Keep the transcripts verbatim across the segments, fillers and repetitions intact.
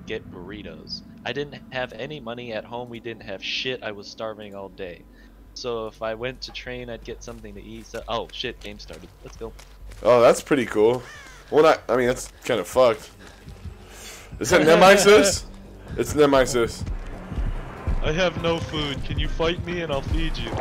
get burritos. I didn't have any money at home. We didn't have shit. I was starving all day. So if I went to train, I'd get something to eat. So, oh shit, game started. Let's go. Oh, that's pretty cool. Well, not, I mean, that's kind of fucked. Is that Nemesis? It's Nemesis. I have no food. Can you fight me and I'll feed you?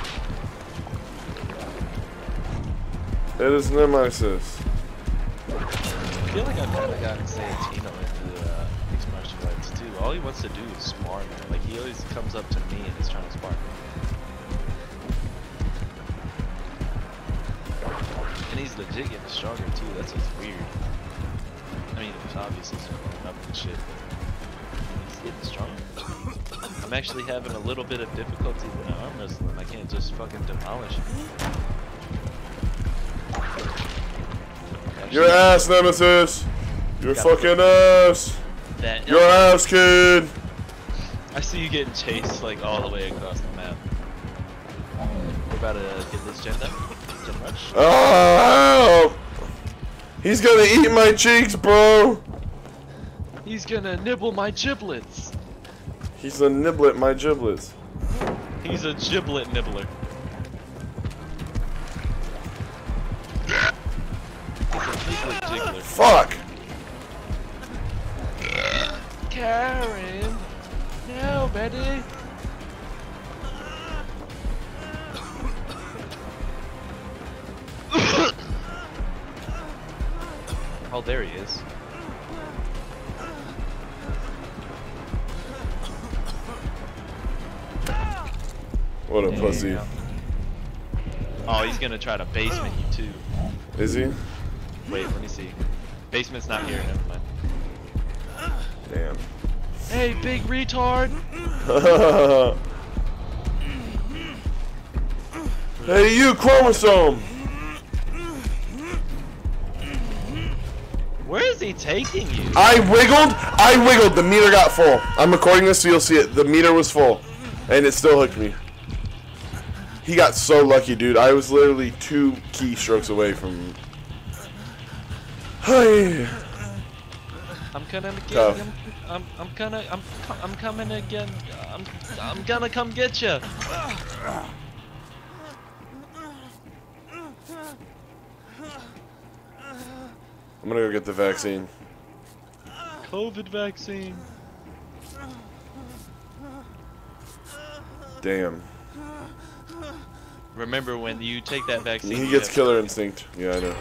It is Nemesis. I feel like I've kind of gotten Santino into uh, mixed martial arts too. All he wants to do is spar me. Like he always comes up to me and is trying to spar me. And he's legit getting stronger too. That's what's weird. I mean, it's obviously growing up and shit, but he's getting stronger. I'm actually having a little bit of difficulty with arm wrestling. I can't just fucking demolish him. Your ass, Nemesis! Your fucking ass! That Your ass, kid! I see you getting chased like all the way across the map. We're about to get this gen done. Gen rush. Oh! He's gonna eat my cheeks, bro! He's gonna nibble my giblets! He's a niblet my giblets. He's a giblet nibbler. Fuck! Karen! No, Betty! Oh, there he is. What a Damn. pussy. Oh, he's gonna try to basement you too. Is he? Wait, let me see. Basement's not here, never mind. Damn. Hey, big retard! Hey, you chromosome! Where is he taking you? I wiggled, I wiggled, the meter got full. I'm recording this so you'll see it. The meter was full. And it still hooked me. He got so lucky, dude. I was literally two keystrokes away from... Hey. I'm gonna get. Oh. I'm, I'm. I'm gonna. I'm. I'm coming again. I'm. I'm gonna come get you. I'm gonna go get the vaccine. COVID vaccine. Damn. Remember when you take that vaccine? He you gets have- killer instinct. Yeah, I know.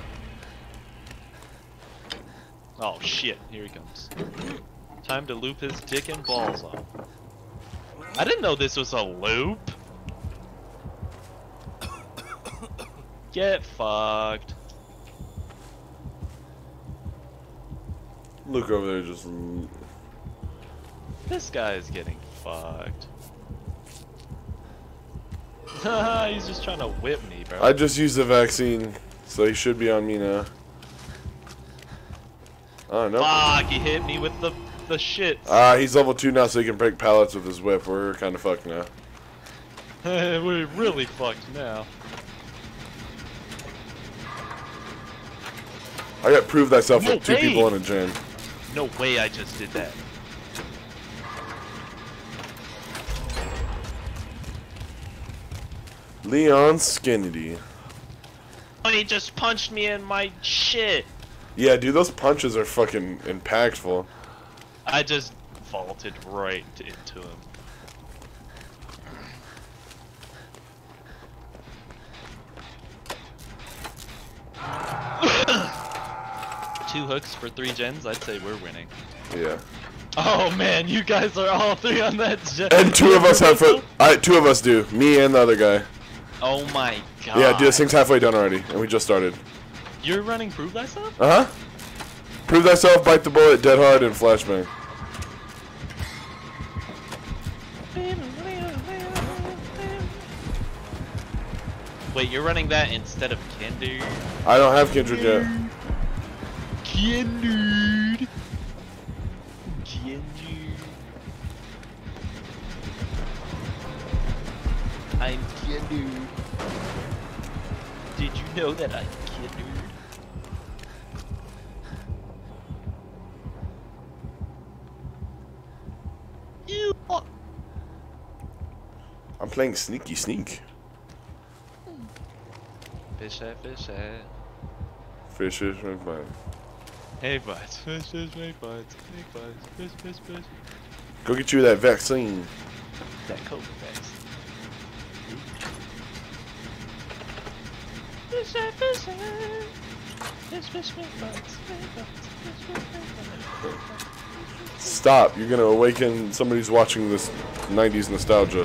Oh shit! Here he comes. Time to loop his dick and balls off. I didn't know this was a loop. Get fucked. Look over there, just. This guy is getting fucked. He's just trying to whip me, bro. I just used the vaccine, so he should be on me now. Oh no. Fuck! He hit me with the the shit. Ah, he's level two now, so he can break pallets with his whip. We're kind of fucked now. We're really fucked now. I got prove thyself No with two way. people in a gen. No way I just did that. Leon Skinnedy. Oh, he just punched me in my shit. Yeah, dude, those punches are fucking impactful. I just vaulted right into him. Two hooks for three gens, I'd say we're winning. Yeah. Oh man, you guys are all three on that gen. And two of us have foot. I two of us do. Me and the other guy. Oh my god. Yeah, dude, this thing's halfway done already, and we just started. You're running Prove Thyself? Uh huh. Prove thyself, bite the bullet, dead hard, and flashbang. Wait, you're running that instead of Kindred? I don't have Kindred yet. Kindred. Kindred. I'm Kindred. Did you know that I'm Kindred? I'm playing sneaky sneak. Fish that, fish that. Fish, fish, fish, fish. Hey, buds. Fish, fish, fish, buds. Hey, buds. Fish, fish, fish. Go get you that vaccine. That COVID vaccine. Fish that, fish that. Fish, fish, fish, buds. Hey, buds. Fish, fish, fish, buds. Stop! You're gonna awaken somebody who's watching this nineties nostalgia.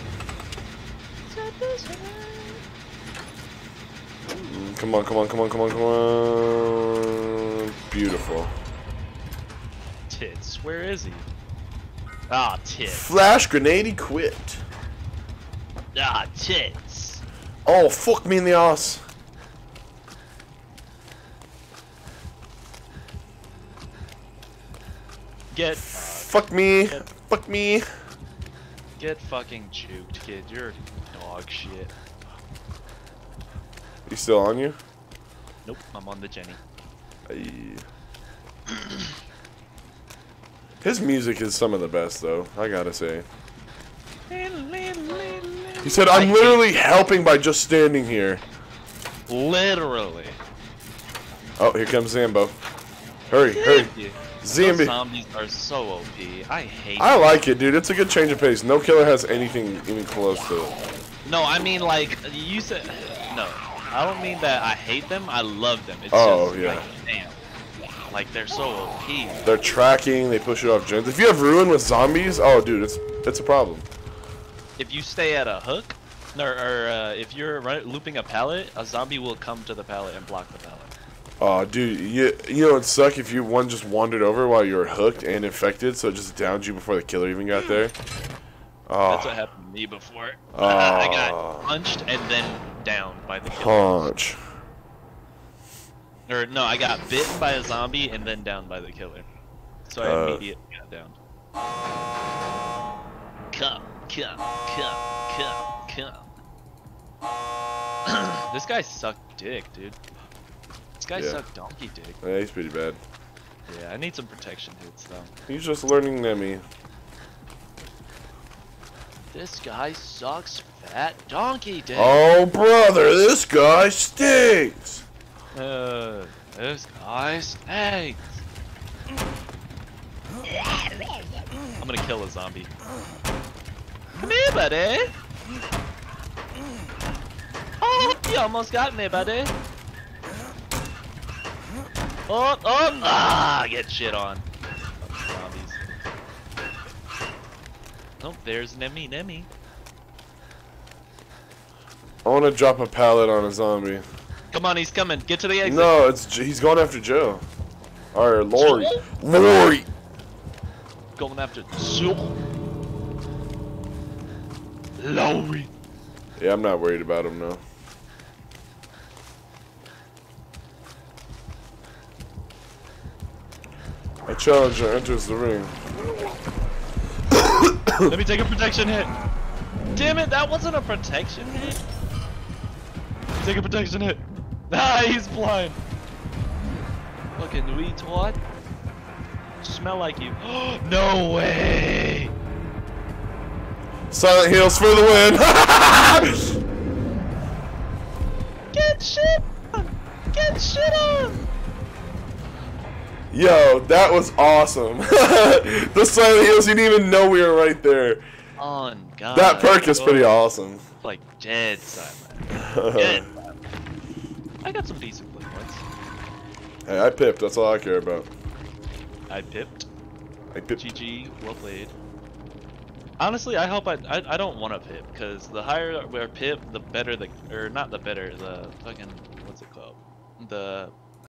Mm, come on, come on, come on, come on, come on! Beautiful. Tits. Where is he? Ah, tits. Flash grenade equipped. Ah, tits. Oh, fuck me in the ass. Get Fuck me. Get- Fuck me. get fucking juked, kid. You're dog shit. You still on you? Nope, I'm on the Jenny. Aye. His music is some of the best, though. I gotta say. He said, "I'm I literally helping by just standing here." Literally. Oh, here comes Zambo. Hurry, hurry. You. Those Zambi. zombies are so O P. I hate I them. like it, dude. It's a good change of pace. No killer has anything even close to it. No, I mean like you said. No, I don't mean that I hate them. I love them. It's Oh, just yeah. like, damn. Like they're so O P. They're tracking. They push it off gens. If you have ruin with zombies, oh, dude, it's it's a problem. If you stay at a hook, or, or uh, if you're run, looping a pallet, a zombie will come to the pallet and block the pallet. Oh, dude, you, you know it'd suck if you one just wandered over while you were hooked and infected, so it just downed you before the killer even got there. Oh, That's what happened to me before. I got punched and then downed by the killer. punch. Or no, I got bitten by a zombie and then downed by the killer. So I Uh. immediately got downed. Come, come, come, come, come. This guy sucked dick, dude. This guy Yeah. sucked donkey dick. Yeah, he's pretty bad. Yeah, I need some protection hits though. He's just learning Nemi. This guy sucks fat donkey dick. Oh, brother, this guy stinks. Uh, this guy stinks. I'm gonna kill a zombie. Come here, buddy. Oh, you almost got me, buddy. Oh, oh, ah, get shit on. Zombies. Oh, there's Nemi, Nemi. I want to drop a pallet on a zombie. Come on, he's coming. Get to the exit. No, it's J he's going after Joe. Or Lori. Joe? Lori. Going after Joe. Lowry. Yeah, I'm not worried about him, no. A challenger enters the ring. Let me take a protection hit. Damn it, that wasn't a protection hit. Take a protection hit. Ah, he's blind. Fucking retard. Smell like you. No way. Silent Heels for the win. Get shit on. Get shit on. Yo, that was awesome. The Silent Heels, you didn't even know we were right there. On God. That perk is pretty awesome. Like dead silent. Dead. I got some decent play points. Hey, I pipped. That's all I care about. I pipped. I pipped. G G. Well played. Honestly, I hope I I, I don't want to pip because the higher our pip, the better the or not the better the fucking what's it called the